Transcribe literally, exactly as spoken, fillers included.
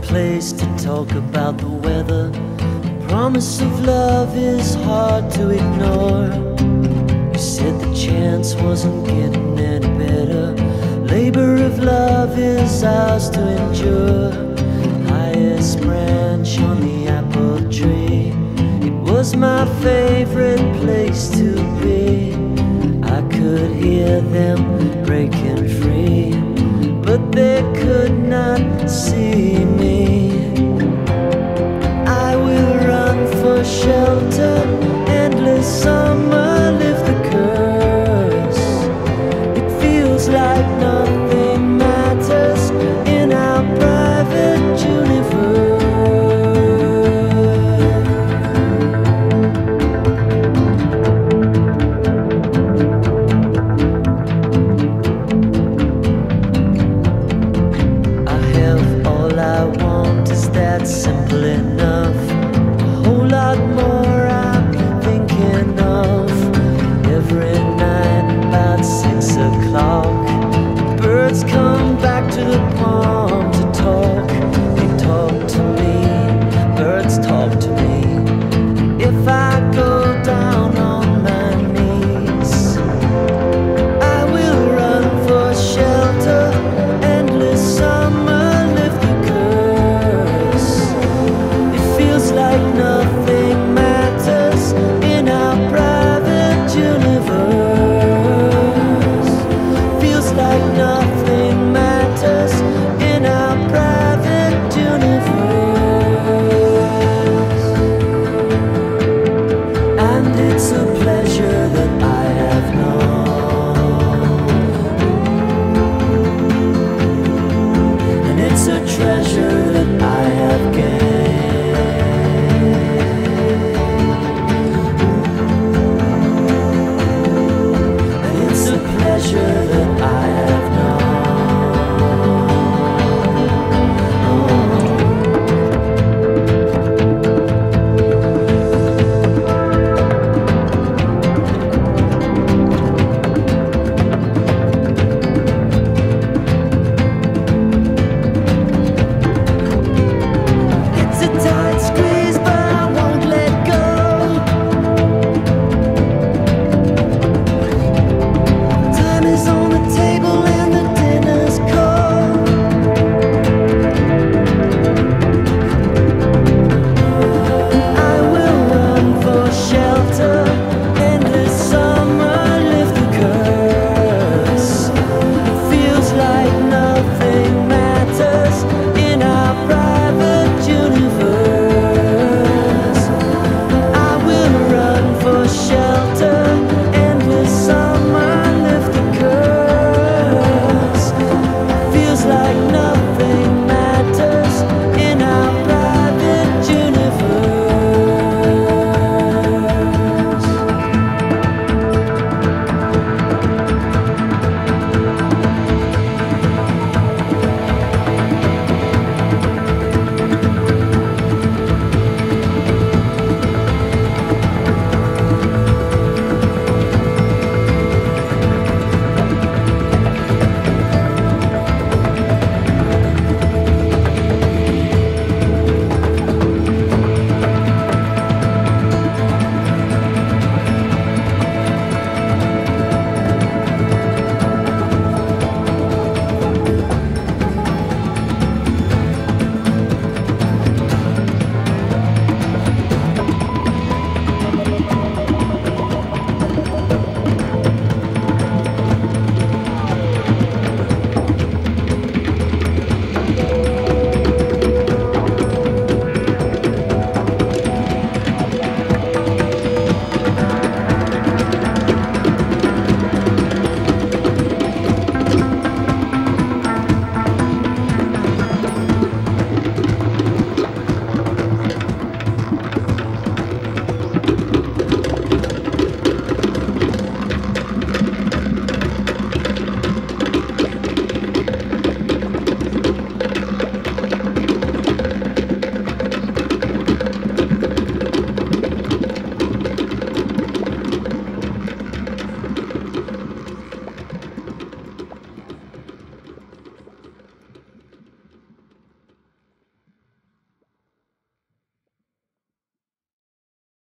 place to talk about the weather. Promise of love is hard to ignore. You said the chance wasn't getting any better. Labor of love is ours to endure. Highest branch on the apple tree. It was my favorite place to be. I could hear them breaking free, but they could not see me. I will run for shelter, endless summer, live the curse. It feels like nothing matters in our private universe. I have all I want, is that simple enough? A whole lot more I'm thinking of. Every night about six o'clock, birds come back to the pond to talk. They talk to me, birds talk to me. If I go down on my knees, I will run for shelter, endless summer, live the curse. It feels like nothing matters in our private universe. Feels like nothing matters in our private universe. And it's a pleasure that I have known, and it's a treasure that I have gained. And it's a pleasure that I